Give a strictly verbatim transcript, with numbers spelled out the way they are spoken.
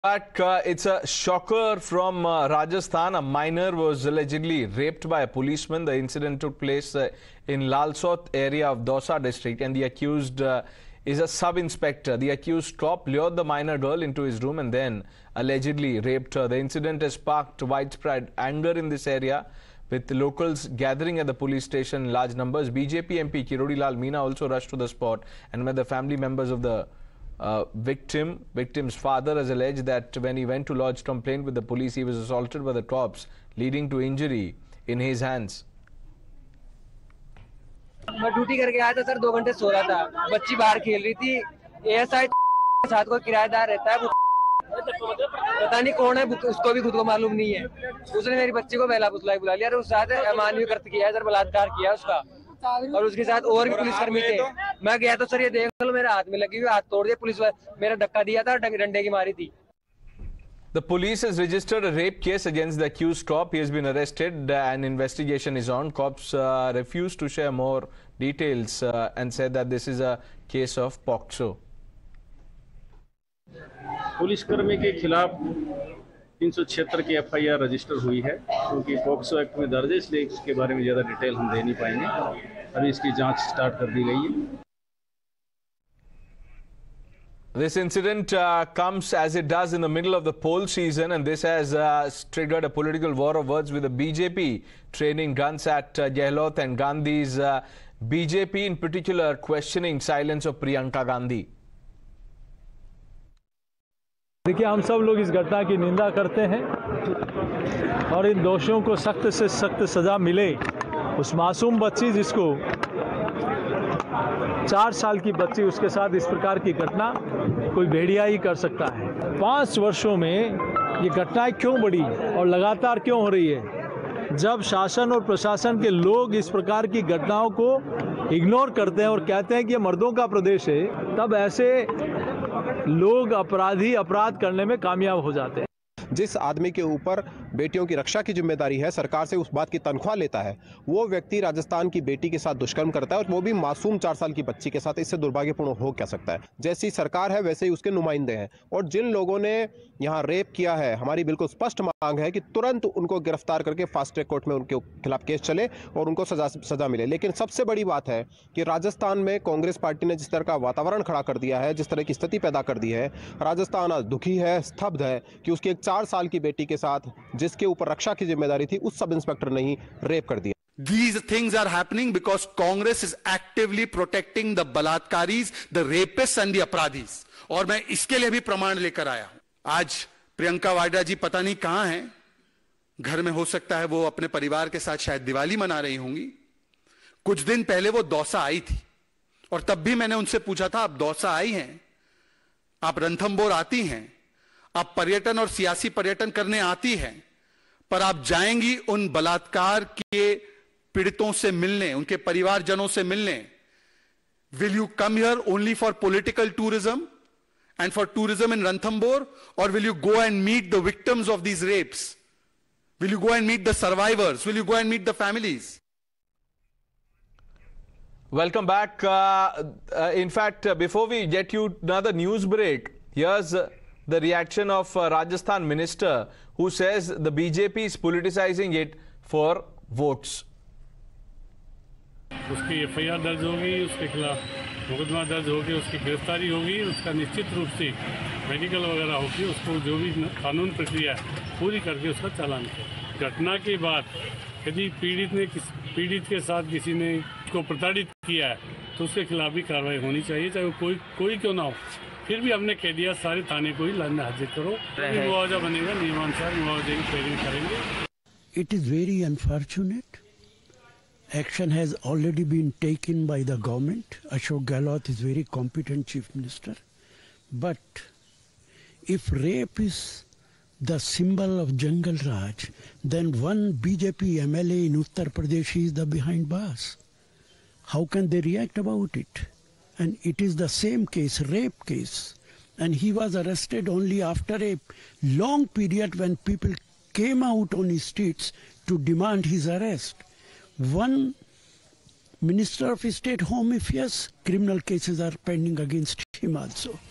Back, uh, it's a shocker from uh, Rajasthan. A minor was allegedly raped by a policeman. The incident took place uh, in Lalsot area of Dausa district, and the accused uh, is a sub-inspector. The accused cop lured the minor girl into his room and then allegedly raped her. The incident has sparked widespread anger in this area, with the locals gathering at the police station in large numbers. B J P M P Kirodi Lal Meena also rushed to the spot and met the family members of the Uh, victim. Victim's father has alleged that when he went to lodge complaint with the police, he was assaulted by the cops, leading to injury in his hands. मैं duty करके आया था sir, दो घंटे सो रहा था। बच्ची बाहर खेल रही थी। एएसआई के साथ कोई किराएदार रहता है, पता नहीं कौन है, उसको भी खुद को मालूम नहीं है। उसने मेरी बच्ची को बेला बुतला बुला लिया और उसके साथ अमानवीय कृत्य किया है सर, बलात्कार किया उसका, और उसके साथ और भी पुलिसकर्मी थे। मैं गया तो सर ये देख लो, मेरे हाथ में लगी हुई, हाथ तोड़ दिया। पुलिस मेरा धक्का दिया था, डंडे की मारी थी। The police has registered a rape case against the accused cop. He has been arrested and investigation is on. Cops uh, refused to share more details uh, and said that this is a case of POCSO. पुलिसकर्मी के खिलाफ तीन सौ छिहत्तर की F I R register हुई है, क्योंकि पॉक्सो एक्ट में दर्ज है, इसलिए इसके बारे में ज़्यादा डिटेल हम दे नहीं पाएंगे। अभी इसकी जांच स्टार्ट कर दी गई है। This incident uh, comes as it does in the middle of the poll season, and this has uh, triggered a political war of words with the B J P training guns at uh, Gehlot and Gandhi's uh, B J P in particular questioning silence of Priyanka Gandhi. देखिए, हम सब लोग इस घटना की निंदा करते हैं और इन दोषियों को सख्त से सख्त सजा मिले। उस मासूम बच्ची, जिसको चार साल की बच्ची, उसके साथ इस प्रकार की घटना कोई भेड़िया ही कर सकता है। पाँच वर्षों में ये घटनाएं क्यों बढ़ी और लगातार क्यों हो रही है? जब शासन और प्रशासन के लोग इस प्रकार की घटनाओं को इग्नोर करते हैं और कहते हैं कि ये मर्दों का प्रदेश है, तब ऐसे लोग अपराधी अपराध करने में कामयाब हो जाते हैं। जिस आदमी के ऊपर बेटियों की रक्षा की जिम्मेदारी है, सरकार से उस बात की तनख्वाह लेता है, वो व्यक्ति राजस्थान की बेटी के साथ दुष्कर्म करता है, और वो भी मासूम चार साल की बच्ची के साथ। इससे दुर्भाग्यपूर्ण हो क्या सकता है? जैसी सरकार है वैसे ही उसके नुमाइंदे हैं, और जिन लोगों ने यहाँ रेप किया है, हमारी बिल्कुल स्पष्ट मांग है कि तुरंत उनको गिरफ्तार करके फास्ट ट्रैक कोर्ट में उनके खिलाफ केस चले और उनको सजा सजा मिले। लेकिन सबसे बड़ी बात है कि राजस्थान में कांग्रेस पार्टी ने जिस तरह का वातावरण खड़ा कर दिया है, जिस तरह की स्थिति पैदा कर दी है, राजस्थान आज दुखी है, स्तब्ध है कि उसकी एक चार साल की बेटी के साथ, जिसके ऊपर रक्षा की जिम्मेदारी थी, उस सब इंस्पेक्टर ने ही रेप कर दिया। These things are happening because Congress is actively protecting the बलात्कारीज, the rapists and the अपराधीज। और मैं इसके लिए भी प्रमाण लेकर आया हूं। आज प्रियंका वाड्रा जी पता नहीं कहां हैं, घर में हो सकता है, वो अपने परिवार के साथ शायद दिवाली मना रही होंगी। कुछ दिन पहले वो दौसा आई थी, और तब भी मैंने उनसे पूछा था, आप दौसा आई हैं, आप रणथंभौर आती हैं, आप पर्यटन और सियासी पर्यटन करने आती हैं, पर आप जाएंगी उन बलात्कार के पीड़ितों से मिलने, उनके परिवारजनों से मिलने? Will you come here only for political tourism and for tourism in Ranthambore, or will you go and meet the victims of these rapes? Will you go and meet the survivors? Will you go and meet the families? Welcome back. Uh, uh, in fact, uh, before we get you another news break, here's uh, the reaction of uh, Rajasthan minister, who says the B J P is politicizing it for votes. उसकी F I R दर्ज होगी, उसके खिलाफ मुकदमा दर्ज होगी, उसकी गिरफ्तारी होगी, उसका निश्चित रूप से मेडिकल वगैरह होगी, उसको जो भी कानून प्रक्रिया पूरी करके उसका चालान किया। घटना के बाद यदि पीड़ित ने किस पीड़ित के साथ किसी ने को प्रताड़ित किया है, तो उसके खिलाफ भी कार्रवाई होनी चाहिए, चाहे वो कोई कोई क्यों ना हो। फिर भी हमने कह दिया, सारे थाने को ही लाने हाजिर करो, मुआवजा बनेगा, नियमानुसार मुआवजे की पेमेंट करेंगे। It is very unfortunate. Action has already been taken by the government. Ashok Gehlot is very competent chief minister. But if rape is the symbol of Jungle Raj, then one B J P M L A in Uttar Pradesh is the behind bars. How can they react about it? And it is the same case, rape case. And he was arrested only after a long period when people came out on his streets to demand his arrest. One Minister of State Home Affairs, criminal cases are pending against him also.